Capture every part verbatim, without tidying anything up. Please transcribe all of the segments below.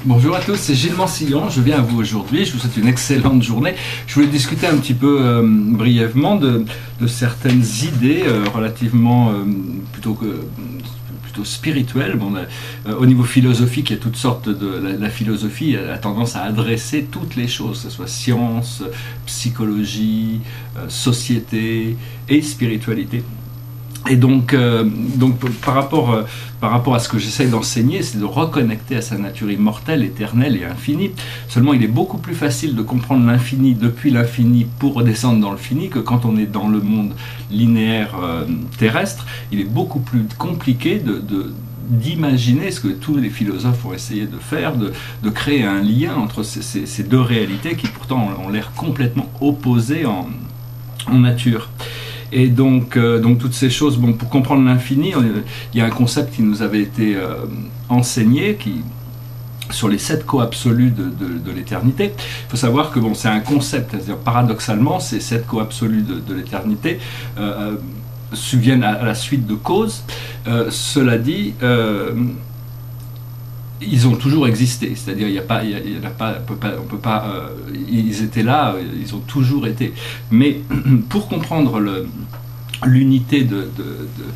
Bonjour à tous, c'est Gilles Mansillon, je viens à vous aujourd'hui, je vous souhaite une excellente journée. Je voulais discuter un petit peu euh, brièvement de, de certaines idées euh, relativement euh, plutôt que plutôt spirituelles. Bon, euh, au niveau philosophique, il y a toutes sortes de... La, la philosophie a tendance à adresser toutes les choses, que ce soit science, psychologie, euh, société et spiritualité. Et donc, euh, donc par, rapport, euh, par rapport à ce que j'essaie d'enseigner, c'est de reconnecter à sa nature immortelle, éternelle et infinie. Seulement, il est beaucoup plus facile de comprendre l'infini depuis l'infini pour redescendre dans le fini que quand on est dans le monde linéaire euh, terrestre. Il est beaucoup plus compliqué de, de d'imaginer ce que tous les philosophes ont essayé de faire, de, de créer un lien entre ces, ces, ces deux réalités qui pourtant ont, ont l'air complètement opposées en, en nature. Et donc, euh, donc toutes ces choses, bon, pour comprendre l'infini, euh, il y a un concept qui nous avait été euh, enseigné, qui, sur les sept co-absolus de, de, de l'éternité. Il faut savoir que bon, c'est un concept, c'est-à-dire paradoxalement, ces sept co-absolus de, de l'éternité euh, subviennent à, à la suite de causes. Euh, cela dit, euh, ils ont toujours existé, c'est-à-dire il y a pas, il y a, il y a pas, on peut pas, on peut pas euh, ils étaient là, ils ont toujours été. Mais pour comprendre le, l'unité de, de,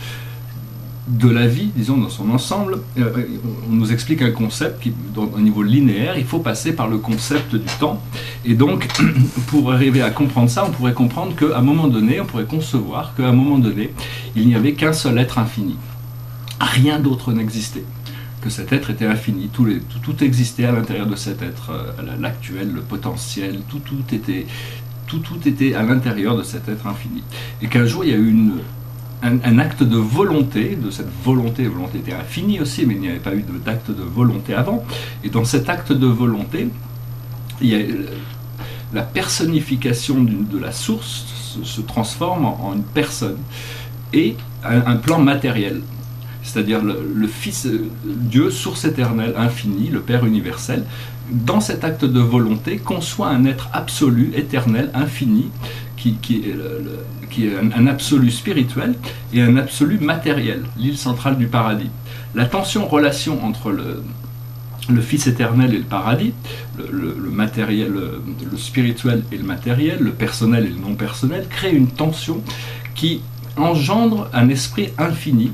de, de la vie, disons dans son ensemble, euh, on nous explique un concept qui, dans, au niveau linéaire, il faut passer par le concept du temps. Et donc, pour arriver à comprendre ça, on pourrait comprendre qu'à un moment donné, on pourrait concevoir qu'à un moment donné, il n'y avait qu'un seul être infini. Rien d'autre n'existait. Que cet être était infini, tout, les, tout, tout existait à l'intérieur de cet être, euh, l'actuel, le potentiel, tout, tout, était, tout, tout était à l'intérieur de cet être infini. Et qu'un jour il y a eu une, un, un acte de volonté, de cette volonté, la volonté était infinie aussi, mais il n'y avait pas eu d'acte de volonté avant, et dans cet acte de volonté, il y a, la personnification de la source se, se transforme en, en une personne, et un, un plan matériel. C'est-à-dire le, le Fils, Dieu, source éternelle, infinie, le Père universel, dans cet acte de volonté, conçoit un être absolu, éternel, infini, qui, qui est, le, le, qui est un, un absolu spirituel et un absolu matériel, l'île centrale du paradis. La tension-relation entre le, le Fils éternel et le paradis, le, le, le matériel, le, le spirituel et le matériel, le personnel et le non-personnel, crée une tension qui engendre un esprit infini,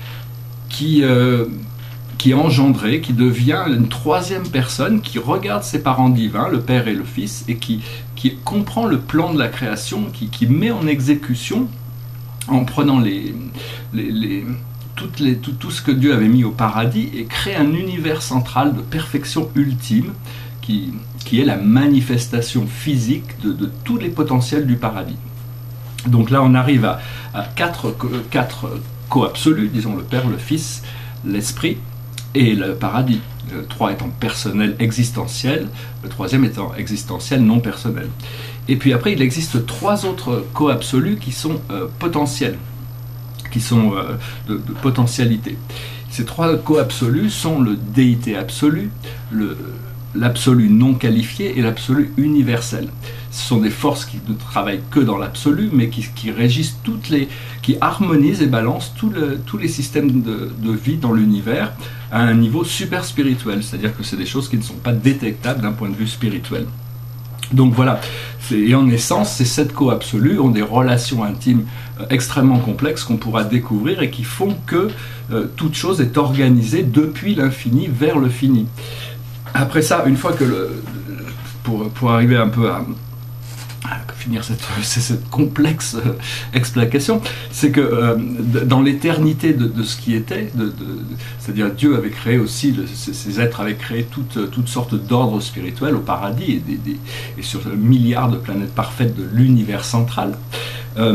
Qui, euh, qui est engendré, qui devient une troisième personne, qui regarde ses parents divins, le Père et le Fils, et qui, qui comprend le plan de la création, qui, qui met en exécution, en prenant les, les, les, toutes les, tout, tout ce que Dieu avait mis au paradis, et crée un univers central de perfection ultime, qui, qui est la manifestation physique de, de tous les potentiels du paradis. Donc là, on arrive à, à quatre, quatre co-absolus, disons le Père, le Fils, l'Esprit et le paradis. Le trois étant personnel existentiel, le troisième étant existentiel non personnel. Et puis après, il existe trois autres co-absolus qui sont euh, potentiels, qui sont euh, de, de potentialité. Ces trois co-absolus sont le déité absolu, le l'absolu non qualifié et l'absolu universel. Ce sont des forces qui ne travaillent que dans l'absolu, mais qui, qui régissent toutes les, qui harmonisent et balancent tout le, tous les systèmes de, de vie dans l'univers à un niveau super spirituel, c'est-à-dire que c'est des choses qui ne sont pas détectables d'un point de vue spirituel. Donc voilà, et en essence, ces sept co-absolus ont des relations intimes euh, extrêmement complexes qu'on pourra découvrir et qui font que euh, toute chose est organisée depuis l'infini vers le fini. Après ça, une fois que le, pour, pour arriver un peu à, à finir cette, cette complexe explication, c'est que euh, dans l'éternité de, de ce qui était, de, de, c'est-à-dire Dieu avait créé aussi, le, ces, ces êtres avaient créé toutes, toutes sortes d'ordres spirituels au paradis et, des, des, et sur milliards de planètes parfaites de l'univers central. Euh,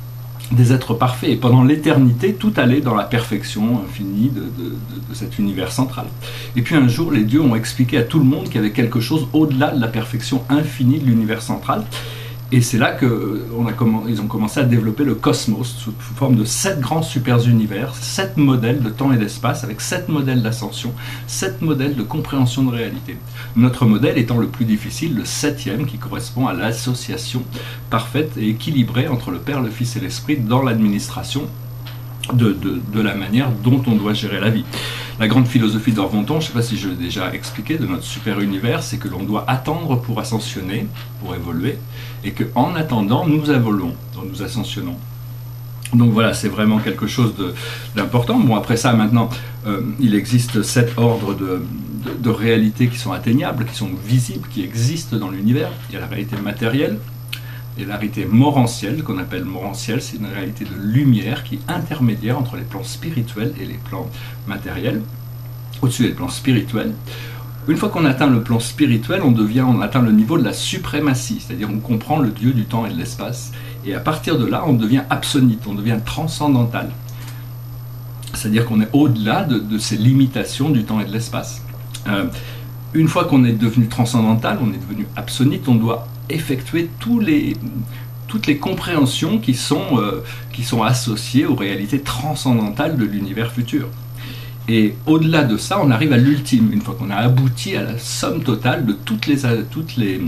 des êtres parfaits, et pendant l'éternité, tout allait dans la perfection infinie de, de, de, de cet univers central. Et puis un jour, les dieux ont expliqué à tout le monde qu'il y avait quelque chose au-delà de la perfection infinie de l'univers central, et c'est là qu'ils ont commencé à développer le cosmos sous forme de sept grands super-univers, sept modèles de temps et d'espace, avec sept modèles d'ascension, sept modèles de compréhension de réalité. Notre modèle étant le plus difficile, le septième, qui correspond à l'association parfaite et équilibrée entre le Père, le Fils et l'Esprit dans l'administration de, de, de la manière dont on doit gérer la vie. La grande philosophie d'Orvonton, je ne sais pas si je l'ai déjà expliqué, de notre super univers, c'est que l'on doit attendre pour ascensionner, pour évoluer, et qu'en attendant, nous évoluons, nous ascensionnons. Donc voilà, c'est vraiment quelque chose d'important. Bon, après ça, maintenant, euh, il existe sept ordres de, de, de réalités qui sont atteignables, qui sont visibles, qui existent dans l'univers. Il y a la réalité matérielle, et la réalité morantielle, qu'on appelle morantielle, c'est une réalité de lumière qui est intermédiaire entre les plans spirituels et les plans matériels, au-dessus des plans spirituels. Une fois qu'on atteint le plan spirituel, on, devient, on atteint le niveau de la suprématie, c'est-à-dire on comprend le Dieu du temps et de l'espace, et à partir de là, on devient absonite, on devient transcendantal. C'est-à-dire qu'on est au-delà de, de ces limitations du temps et de l'espace. Euh, une fois qu'on est devenu transcendantal, on est devenu absonite, on doit effectuer tous les, toutes les compréhensions qui sont, euh, qui sont associées aux réalités transcendantales de l'univers futur. Et au-delà de ça, on arrive à l'ultime, une fois qu'on a abouti à la somme totale de toutes les, toutes les,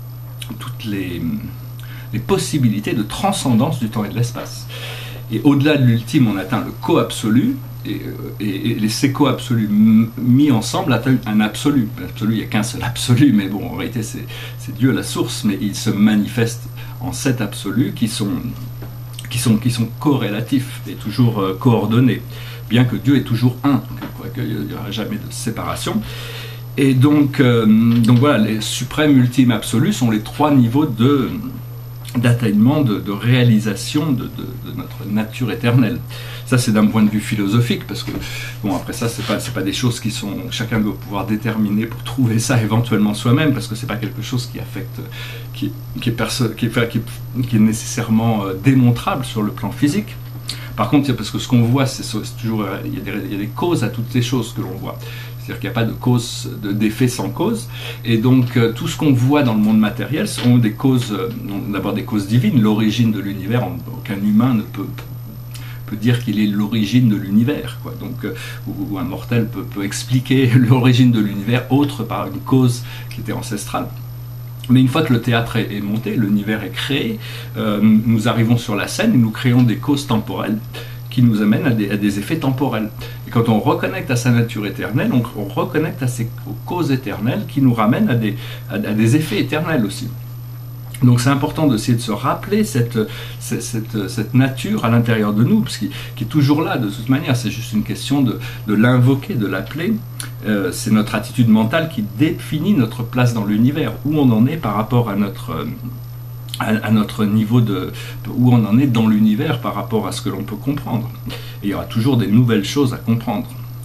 toutes les, les possibilités de transcendance du temps et de l'espace. Et au-delà de l'ultime, on atteint le co-absolu, et, et, et les ces co-absolus mis ensemble atteignent un absolu. L'absolu, il n'y a qu'un seul absolu, mais bon, en réalité, c'est Dieu la source, mais il se manifeste en sept absolus qui sont, qui sont, qui sont corrélatifs et toujours euh, coordonnés, bien que Dieu est toujours un, qu'il n'y aura jamais de séparation. Et donc, euh, donc voilà, les suprêmes, ultimes, absolus sont les trois niveaux de d'atteignement, de, de réalisation de, de, de notre nature éternelle. Ça, c'est d'un point de vue philosophique, parce que, bon, après ça, c'est pas, c'est pas des choses qui sont, chacun doit pouvoir déterminer pour trouver ça éventuellement soi-même, parce que c'est pas quelque chose qui affecte, qui, qui, est, perso qui, est, qui, est, qui est nécessairement euh, démontrable sur le plan physique. Par contre, parce que ce qu'on voit, c'est toujours, il y, a des, il y a des causes à toutes ces choses que l'on voit. C'est-à-dire qu'il n'y a pas de cause, d'effet sans cause. Et donc, euh, tout ce qu'on voit dans le monde matériel sont des causes, euh, d'abord des causes divines. L'origine de l'univers, aucun humain ne peut, peut dire qu'il est l'origine de l'univers. Donc, euh, ou, ou un mortel peut, peut expliquer l'origine de l'univers autre par une cause qui était ancestrale. Mais une fois que le théâtre est, est monté, l'univers est créé, euh, nous arrivons sur la scène et nous créons des causes temporelles qui nous amènent à des, à des effets temporels. Et quand on reconnecte à sa nature éternelle, on, on reconnecte à ces aux causes éternelles qui nous ramènent à des, à, à des effets éternels aussi. Donc c'est important d'essayer de se rappeler cette, cette, cette, cette nature à l'intérieur de nous, parce qu'il, qui est toujours là de toute manière, c'est juste une question de, de l'invoquer, de l'appeler. Euh, c'est notre attitude mentale qui définit notre place dans l'univers, où on en est par rapport à notre... Euh, à notre niveau de où on en est dans l'univers par rapport à ce que l'on peut comprendre. Et il y aura toujours des nouvelles choses à comprendre.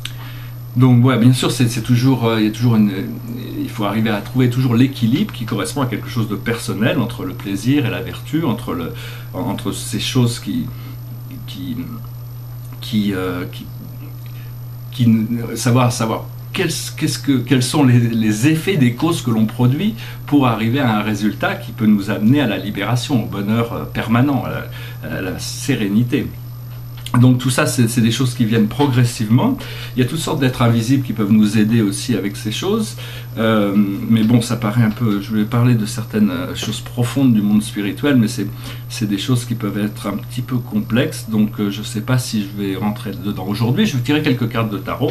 Donc ouais, bien sûr, c'est toujours, euh, il y a toujours une, il faut arriver à trouver toujours l'équilibre qui correspond à quelque chose de personnel entre le plaisir et la vertu, entre le, entre ces choses qui, qui, qui, euh, qui, qui savoir, savoir. Qu'est-ce que, quels sont les, les effets des causes que l'on produit pour arriver à un résultat qui peut nous amener à la libération, au bonheur permanent, à la, à la sérénité. Donc tout ça, c'est des choses qui viennent progressivement. Il y a toutes sortes d'êtres invisibles qui peuvent nous aider aussi avec ces choses. Euh, mais bon, ça paraît un peu... Je vais parler de certaines choses profondes du monde spirituel, mais c'est des choses qui peuvent être un petit peu complexes. Donc euh, je ne sais pas si je vais rentrer dedans aujourd'hui. Je vais tirer quelques cartes de tarot.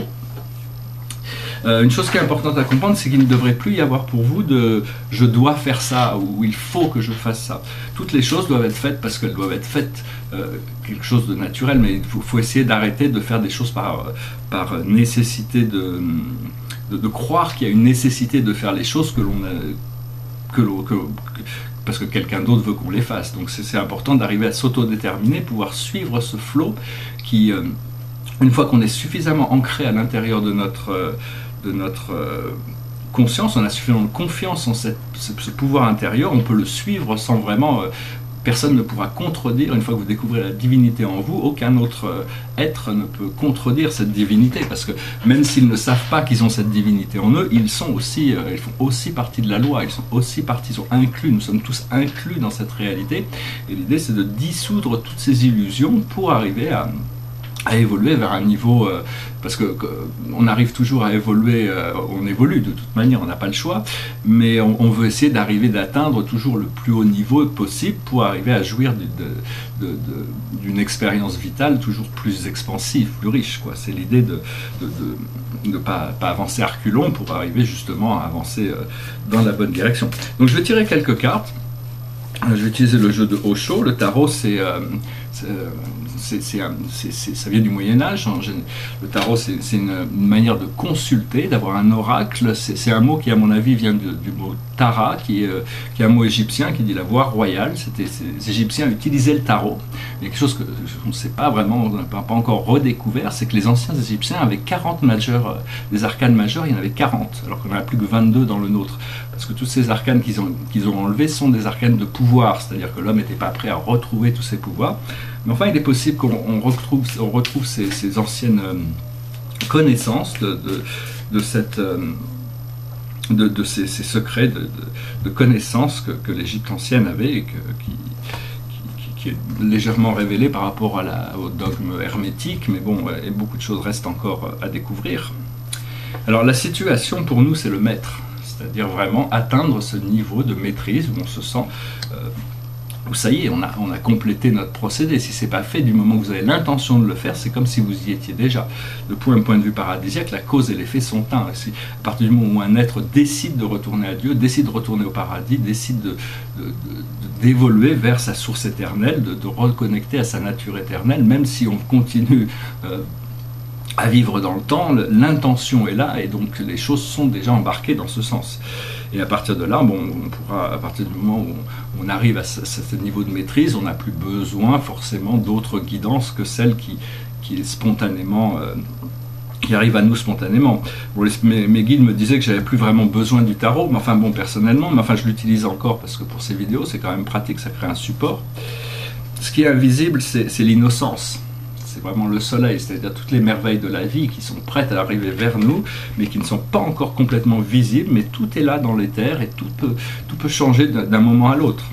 Euh, une chose qui est importante à comprendre, c'est qu'il ne devrait plus y avoir pour vous de « je dois faire ça » ou « il faut que je fasse ça ». Toutes les choses doivent être faites parce qu'elles doivent être faites euh, quelque chose de naturel, mais il faut, faut essayer d'arrêter de faire des choses par, par nécessité de, de, de croire qu'il y a une nécessité de faire les choses que l'on que l'on que, parce que quelqu'un d'autre veut qu'on les fasse. Donc c'est important d'arriver à s'autodéterminer, pouvoir suivre ce flot qui, euh, une fois qu'on est suffisamment ancré à l'intérieur de notre... Euh, de notre euh, conscience, on a suffisamment de confiance en cette, ce, ce pouvoir intérieur, on peut le suivre sans vraiment, euh, personne ne pourra contredire, une fois que vous découvrez la divinité en vous, aucun autre euh, être ne peut contredire cette divinité, parce que même s'ils ne savent pas qu'ils ont cette divinité en eux, ils sont aussi, euh, ils font aussi partie de la loi, ils sont aussi partie, ils sont inclus, nous sommes tous inclus dans cette réalité, et l'idée c'est de dissoudre toutes ces illusions pour arriver à à évoluer vers un niveau, euh, parce que, que on arrive toujours à évoluer, euh, on évolue de toute manière, on n'a pas le choix, mais on, on veut essayer d'arriver, d'atteindre toujours le plus haut niveau possible pour arriver à jouir d'une expérience vitale toujours plus expansive, plus riche, quoi. C'est l'idée de ne pas, pas avancer à reculons pour arriver justement à avancer euh, dans la bonne direction. Donc je vais tirer quelques cartes. Je vais utiliser le jeu de Osho. Le tarot, c'est, euh, c'est, c'est, c'est, c'est, ça vient du Moyen-Âge. Le tarot, c'est, c'est une, une manière de consulter, d'avoir un oracle. C'est, c'est un mot qui, à mon avis, vient de, du mot Tara, qui est, qui est un mot égyptien qui dit la voie royale. C'était, les Égyptiens utilisaient le tarot. Mais quelque chose qu'on ne sait pas vraiment, on n'a pas encore redécouvert, c'est que les anciens Égyptiens avaient quarante majeurs, des arcanes majeurs, il y en avait quarante, alors qu'on n'en a plus que vingt-deux dans le nôtre. Parce que tous ces arcanes qu'ils ont, qu'ils ont enlevés sont des arcanes de pouvoir, c'est-à-dire que l'homme n'était pas prêt à retrouver tous ses pouvoirs. Mais enfin, il est possible qu'on on retrouve, on retrouve ces, ces anciennes euh, connaissances de, de, de, cette, euh, de, de ces, ces secrets de, de, de connaissances que, que l'Égypte ancienne avait et que, qui, qui est légèrement révélé par rapport à la, au dogme hermétique, mais bon, et beaucoup de choses restent encore à découvrir. Alors la situation pour nous, c'est le maître, c'est-à-dire vraiment atteindre ce niveau de maîtrise où on se sent, euh, où ça y est, on a, on a complété notre procédé. Si c'est pas fait, du moment que vous avez l'intention de le faire, c'est comme si vous y étiez déjà. De point, point de vue paradisiaque, la cause et l'effet sont un. Si, à partir du moment où un être décide de retourner à Dieu, décide de retourner au paradis, décide de, de, de, d'évoluer vers sa source éternelle, de, de reconnecter à sa nature éternelle, même si on continue euh, à vivre dans le temps, l'intention est là et donc les choses sont déjà embarquées dans ce sens. Et à partir de là, bon, on pourra, à partir du moment où on, on arrive à ce, à ce niveau de maîtrise, on n'a plus besoin forcément d'autres guidances que celles qui, qui est spontanément euh, qui arrivent à nous spontanément. Bon, les, mes, mes guides me disaient que j'avais plus vraiment besoin du tarot, mais enfin bon, personnellement, mais enfin je l'utilise encore parce que pour ces vidéos, c'est quand même pratique, ça crée un support. Ce qui est invisible, c'est, c'est l'innocence. C'est vraiment le soleil, c'est-à-dire toutes les merveilles de la vie qui sont prêtes à arriver vers nous, mais qui ne sont pas encore complètement visibles, mais tout est là dans l'éther et tout peut, tout peut changer d'un moment à l'autre.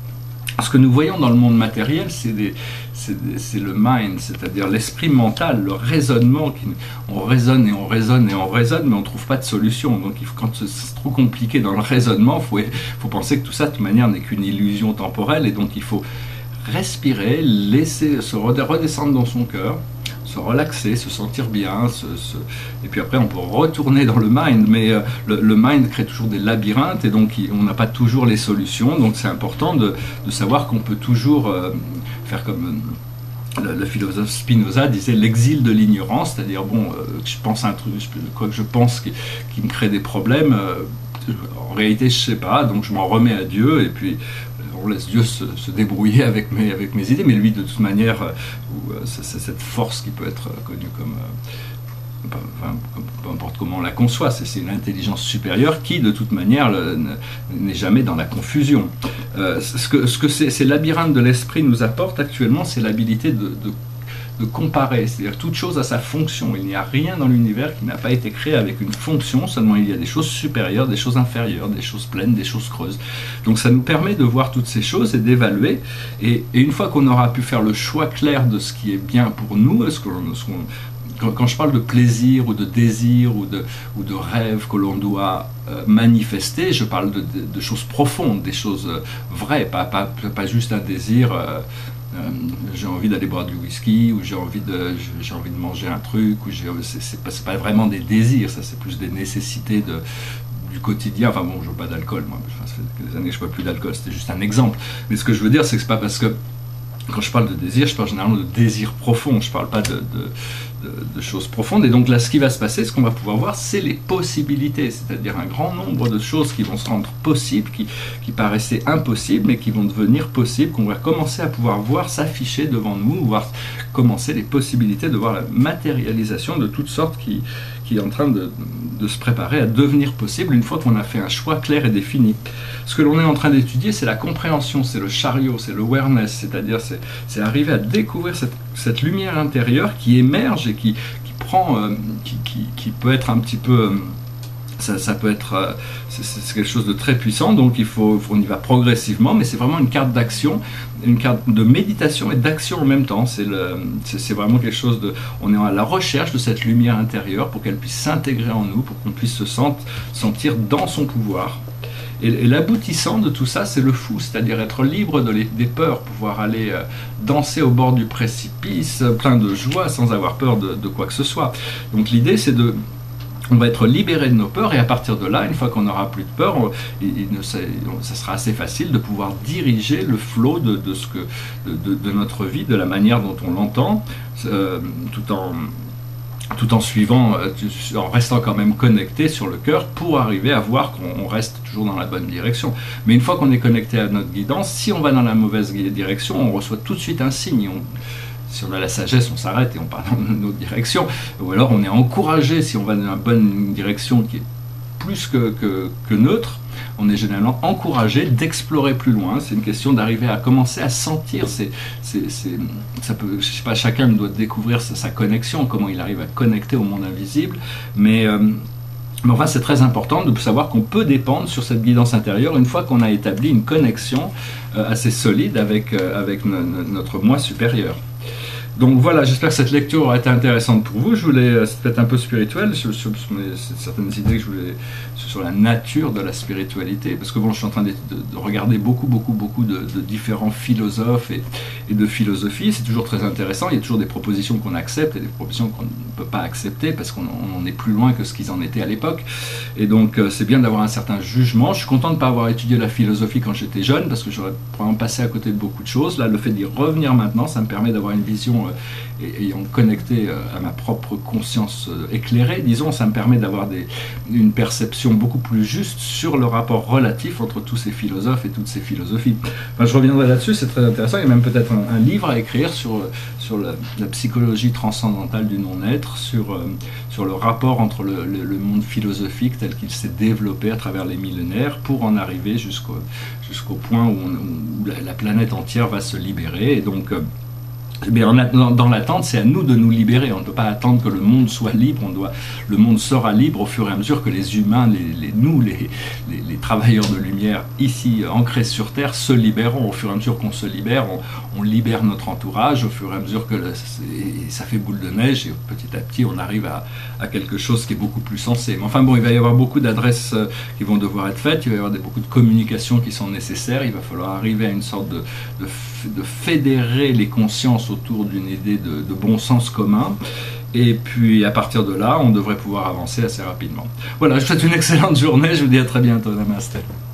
Ce que nous voyons dans le monde matériel, c'est, des, c'est, des, c'est le mind, c'est-à-dire l'esprit mental, le raisonnement. Qui, on raisonne et on raisonne et on raisonne, mais on ne trouve pas de solution. Donc il faut, quand c'est trop compliqué dans le raisonnement, il faut, faut penser que tout ça, de toute manière, n'est qu'une illusion temporelle, et donc il faut respirer, laisser se redescendre dans son cœur, se relaxer, se sentir bien, se, se... et puis après on peut retourner dans le mind, mais euh, le, le mind crée toujours des labyrinthes et donc il, on n'a pas toujours les solutions, donc c'est important de, de savoir qu'on peut toujours euh, faire comme euh, le, le philosophe Spinoza disait l'exil de l'ignorance, c'est-à-dire bon, euh, je pense à un truc, quoi que je pense qui, qui me crée des problèmes, euh, en réalité je sais pas, donc je m'en remets à Dieu et puis on laisse Dieu se, se débrouiller avec mes, avec mes idées, mais lui, de toute manière, euh, c'est, c'est cette force qui peut être connue comme, euh, enfin, peu importe comment on la conçoit, c'est, c'est une intelligence supérieure qui, de toute manière, le, n'est jamais dans la confusion. Euh, ce que, ce que ces, ces labyrinthes de l'esprit nous apportent actuellement, c'est l'habilité de, de de comparer, c'est-à-dire toute chose a sa fonction. Il n'y a rien dans l'univers qui n'a pas été créé avec une fonction, seulement il y a des choses supérieures, des choses inférieures, des choses pleines, des choses creuses. Donc ça nous permet de voir toutes ces choses et d'évaluer, et, et une fois qu'on aura pu faire le choix clair de ce qui est bien pour nous, est-ce que, ce qu'on, quand, quand je parle de plaisir ou de désir ou de, ou de rêve que l'on doit euh, manifester, je parle de, de, de choses profondes, des choses euh, vraies, pas, pas, pas juste un désir... Euh, Euh, j'ai envie d'aller boire du whisky, ou j'ai envie de, j'ai envie de manger un truc, ou j'ai, c'est, c'est, pas, c'est pas vraiment des désirs, ça c'est plus des nécessités de, du quotidien. Enfin bon, je ne bois pas d'alcool, moi, enfin, ça fait des années que je ne bois plus d'alcool, c'était juste un exemple. Mais ce que je veux dire, c'est que c'est pas parce que, quand je parle de désir, je parle généralement de désir profond, je ne parle pas de, de, de, de choses profondes. Et donc là, ce qui va se passer, ce qu'on va pouvoir voir, c'est les possibilités, c'est-à-dire un grand nombre de choses qui vont se rendre possibles, qui, qui paraissaient impossibles, mais qui vont devenir possibles, qu'on va commencer à pouvoir voir s'afficher devant nous, voir commencer les possibilités de voir la matérialisation de toutes sortes qui, qui est en train de, de se préparer à devenir possible une fois qu'on a fait un choix clair et défini. Ce que l'on est en train d'étudier, c'est la compréhension, c'est le chariot, c'est le awareness, c'est-à-dire c'est, c'est arriver à découvrir cette, cette lumière intérieure qui émerge et qui, qui prend, euh, qui, qui, qui peut être un petit peu... Euh, Ça, ça peut être, euh, c'est quelque chose de très puissant, donc il faut, on y va progressivement, mais c'est vraiment une carte d'action, une carte de méditation et d'action en même temps. C'est vraiment quelque chose de, on est à la recherche de cette lumière intérieure pour qu'elle puisse s'intégrer en nous, pour qu'on puisse se sente, sentir dans son pouvoir. Et, et l'aboutissant de tout ça, c'est le fou, c'est-à-dire être libre de les, des peurs, pouvoir aller euh, danser au bord du précipice, plein de joie, sans avoir peur de, de quoi que ce soit. Donc l'idée, c'est de on va être libéré de nos peurs, et à partir de là, une fois qu'on n'aura plus de peur, on, il, il, ça sera assez facile de pouvoir diriger le flot de, de, ce que, de, de, de notre vie, de la manière dont on l'entend, euh, tout en, tout en suivant, en restant quand même connecté sur le cœur pour arriver à voir qu'on reste toujours dans la bonne direction. Mais une fois qu'on est connecté à notre guidance, si on va dans la mauvaise direction, on reçoit tout de suite un signe. On, Si on a la sagesse, on s'arrête et on part dans une autre direction. Ou alors on est encouragé, si on va dans la bonne direction qui est plus que, que, que neutre, on est généralement encouragé d'explorer plus loin. C'est une question d'arriver à commencer à sentir. C'est, c'est, c'est, ça peut, je sais pas, chacun doit découvrir sa, sa connexion, comment il arrive à connecter au monde invisible. Mais, euh, mais enfin, c'est très important de savoir qu'on peut dépendre sur cette guidance intérieure une fois qu'on a établi une connexion euh, assez solide avec, euh, avec no, no, notre moi supérieur. Donc voilà, j'espère que cette lecture aura été intéressante pour vous. Je voulais, c'est peut-être un peu spirituel, sur, sur, sur mes, certaines idées que je voulais, sur la nature de la spiritualité, parce que bon, je suis en train de, de, de regarder beaucoup, beaucoup, beaucoup de, de différents philosophes et, et de philosophies. C'est toujours très intéressant. Il y a toujours des propositions qu'on accepte et des propositions qu'on ne peut pas accepter parce qu'on en est plus loin que ce qu'ils en étaient à l'époque. Et donc, c'est bien d'avoir un certain jugement. Je suis content de ne pas avoir étudié la philosophie quand j'étais jeune, parce que j'aurais probablement passé à côté de beaucoup de choses. Là, le fait d'y revenir maintenant, ça me permet d'avoir une vision et ayant connecté à ma propre conscience éclairée, disons, ça me permet d'avoir une perception beaucoup plus juste sur le rapport relatif entre tous ces philosophes et toutes ces philosophies. Enfin, je reviendrai là-dessus, c'est très intéressant. Il y a même peut-être un, un livre à écrire sur, sur la, la psychologie transcendantale du non-être, sur, euh, sur le rapport entre le, le, le monde philosophique tel qu'il s'est développé à travers les millénaires pour en arriver jusqu'au jusqu'au point où, on, où la, la planète entière va se libérer. Et donc, euh, mais dans l'attente, c'est à nous de nous libérer. On ne peut pas attendre que le monde soit libre. On doit, le monde sera libre au fur et à mesure que les humains, les, les, nous, les, les, les travailleurs de lumière ici ancrés sur Terre se libéreront. Au fur et à mesure qu'on se libère, on, on libère notre entourage. Au fur et à mesure que le, ça fait boule de neige et petit à petit on arrive à, à quelque chose qui est beaucoup plus sensé. Mais enfin bon, il va y avoir beaucoup d'adresses qui vont devoir être faites. Il va y avoir des, beaucoup de communications qui sont nécessaires. Il va falloir arriver à une sorte de, de, de fédérer les consciences autour d'une idée de, de bon sens commun, et puis à partir de là on devrait pouvoir avancer assez rapidement. Voilà, je vous souhaite une excellente journée, je vous dis à très bientôt, Namaste.